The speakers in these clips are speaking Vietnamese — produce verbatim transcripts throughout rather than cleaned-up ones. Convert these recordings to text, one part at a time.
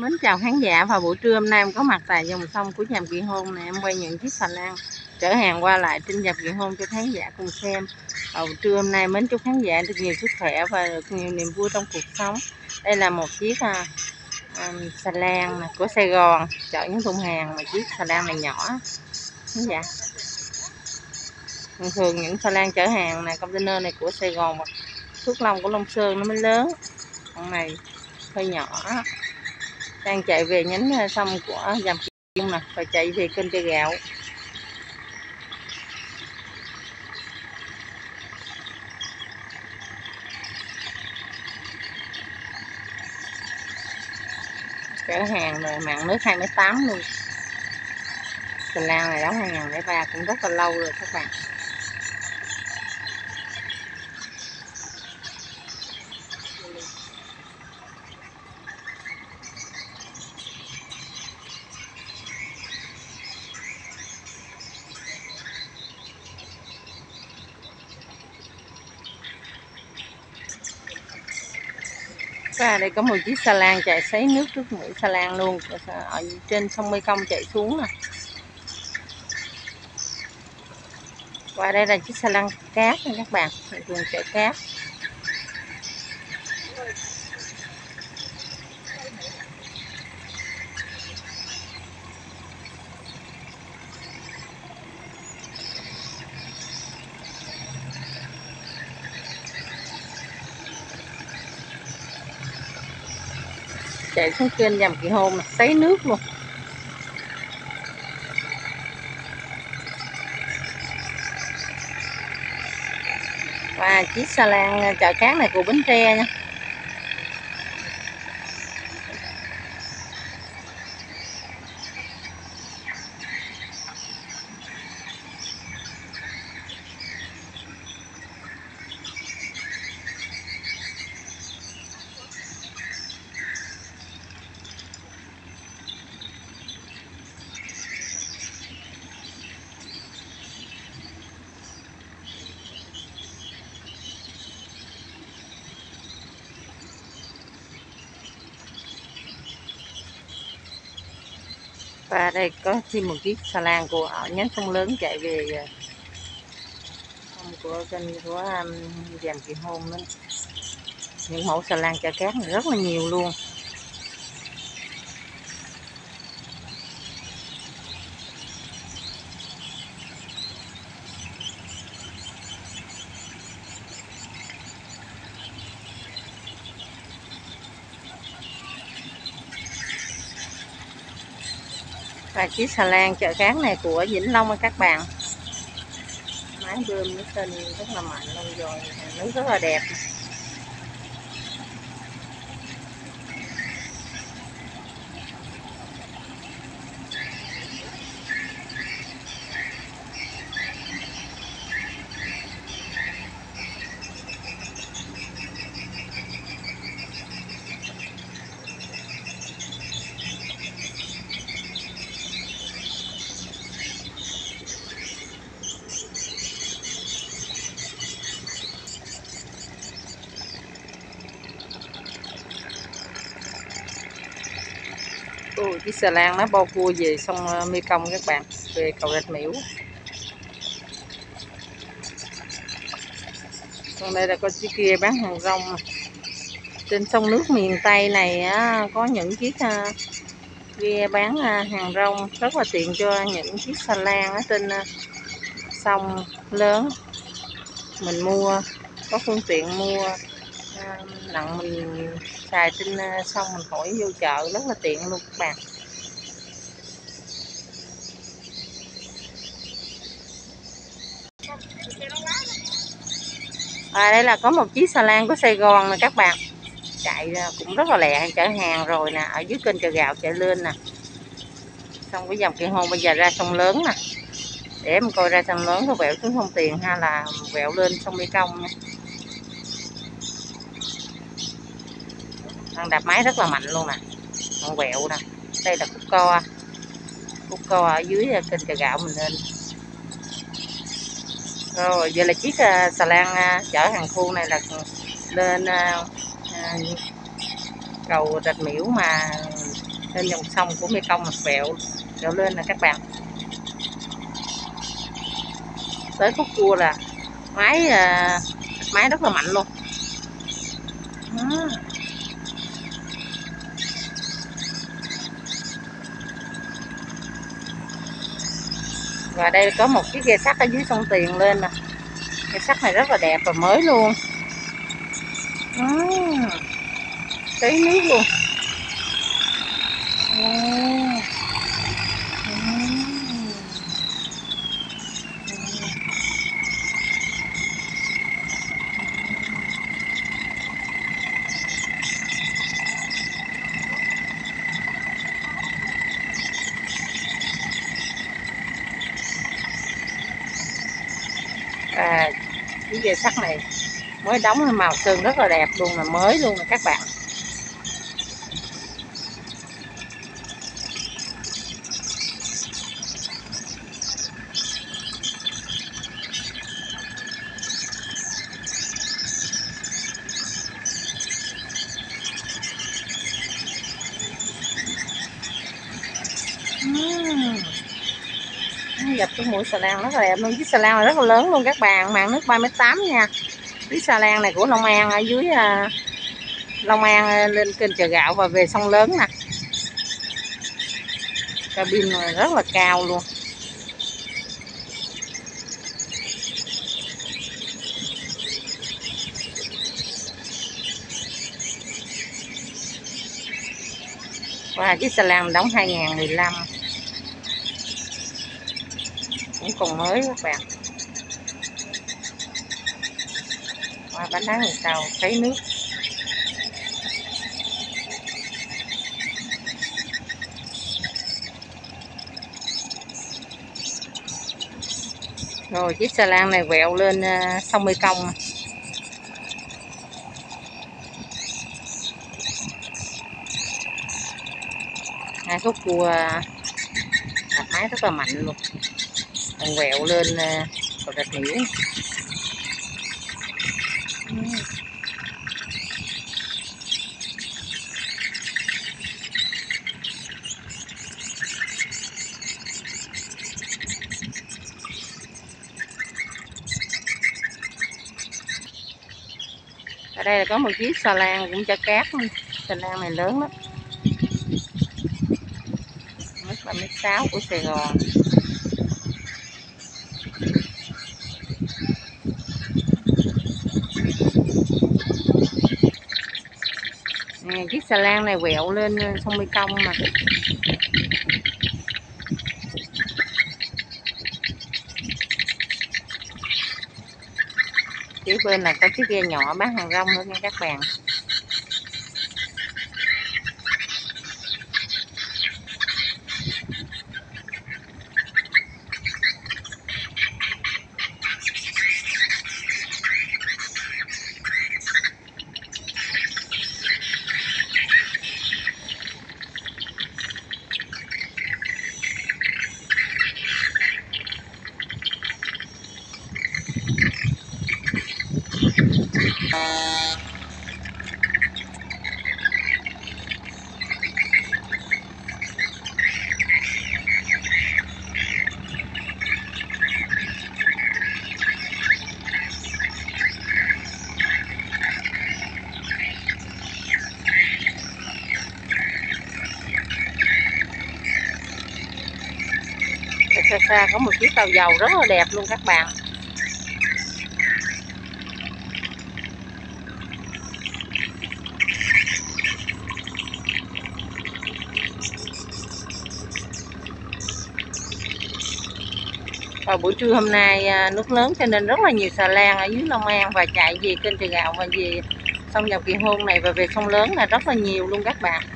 Mến chào khán giả, vào buổi trưa hôm nay em có mặt tại dòng sông của Dàm Kiện Hôn này. Em quay những chiếc xà lan chở hàng qua lại trên Dàm Kiện Hôn cho khán giả cùng xem. Vào buổi trưa hôm nay mến chúc khán giả được nhiều sức khỏe và được nhiều niềm vui trong cuộc sống. Đây là một chiếc à, à, xà lan của Sài Gòn chở những thùng hàng, mà chiếc xà lan này nhỏ. Dạ. Thường thường những xà lan chở hàng này, container này của Sài Gòn và Phước Long của Long Sơn nó mới lớn. Con này hơi nhỏ, đang chạy về nhánh sông của Dàm Kiện nè, và chạy về kênh Chợ Gạo. Chở hàng rồi mạng nước hai mét tám luôn. Xà lan này đóng hai nghìn không trăm lẻ ba cũng rất là lâu rồi các bạn. Và đây có một chiếc xà lan chạy sấy nước trước mũi xà lan luôn, ở trên sông Mê Công chạy xuống nè. Và đây là chiếc xà lan cát nha các bạn, thường chở cát. Chạy xuống kênh Dàm Kiện Hôn sấy nước luôn. Và chiếc xà lan chở cát này của Bến Tre nha. Và đây có thêm một chiếc xà lan của ở nhánh sông lớn chạy về sông của kênh của um, Dàm Kiện Hôn nữa. Những mẫu xà lan chở cát này rất là nhiều luôn. Và chiếc xà lan chở cát này của Vĩnh Long các bạn. Máy bơm nước kênh rất là mạnh luôn rồi, nước rất là đẹp. Ôi, chiếc xà lan nó bao cua về sông Mê Công các bạn, về cầu Rạch Miễu. Còn đây là con chiếc kia bán hàng rong. Trên sông nước miền Tây này á, có những chiếc ghe bán hàng rong rất là tiện cho những chiếc xà lan ở trên sông lớn. Mình mua có phương tiện mua nặng mình xài trên sông, mình khỏi vô chợ, rất là tiện luôn các bạn. À, đây là có một chiếc xà lan của Sài Gòn nè các bạn, chạy cũng rất là lẹ, chở hàng rồi nè, ở dưới kênh Chợ Gạo chạy lên nè, xong cái dòng Kiện Hôn bây giờ ra sông lớn nè, để em coi ra sông lớn có vẹo xuống sông Tiền hay là vẹo lên sông Mê Công nha. Đang đạp máy rất là mạnh luôn nè, con vẹo nè. Đây là khúc co, khúc co ở dưới kênh Chợ Gạo mình lên. Rồi giờ là chiếc xà lan chở hàng khô này là lên cầu Rạch Miễu mà trên dòng sông của Mekong mặt vẹo vẹo lên nè các bạn. Tới khúc cua là máy à, máy rất là mạnh luôn. Đó. Và đây có một chiếc ghe sắt ở dưới sông Tiền lên nè. Ghe sắt này rất là đẹp và mới luôn. Đó. Tí nước luôn. Đó. À, cái ghe sắt này mới đóng, màu sơn rất là đẹp luôn, là mới luôn nè các bạn. Uhm. Dập cái mũi xà lan rất là đẹp luôn. Chiếc xà lan này rất là lớn luôn các bạn, màng nước ba mét tám nha. Chiếc xà lan này của Long An, ở dưới uh, Long An lên kênh Chợ Gạo và về sông Lớn nè. Cabin này rất là cao luôn. Và chiếc xà lan đóng hai nghìn không trăm mười lăm, cũng còn mới các bạn. Qua bánh đá người tàu thấy nước. Rồi chiếc xà lan này quẹo lên uh, sông Mekong. Hai khúc cua đạp máy rất là mạnh luôn. Còn quẹo lên uh, cầu Rạch Miễu. Ở đây là có một chiếc xà lan cũng chở cát. Xà lan này lớn lắm, mét ba mét sáu của Sài Gòn. Nè, chiếc xà lan này quẹo lên sông Mekong mà. Phía bên là có chiếc ghe nhỏ bán hàng rong nữa nha các bạn. Xa xa có một chiếc tàu dầu rất là đẹp luôn các bạn. Vào buổi trưa hôm nay nước lớn cho nên rất là nhiều xà lan ở dưới Long An và chạy về kênh Chợ Gạo và về sông Dầu Kỳ Hôn này và về sông Lớn là rất là nhiều luôn các bạn.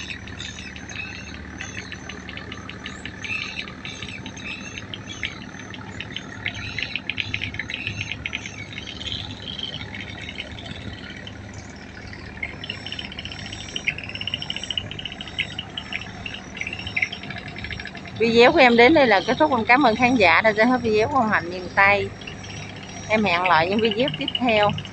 Video của em đến đây là kết thúc. Em cảm ơn khán giả đã theo dõi video của Hồng Hạnh miền Tây. Em hẹn lại những video tiếp theo.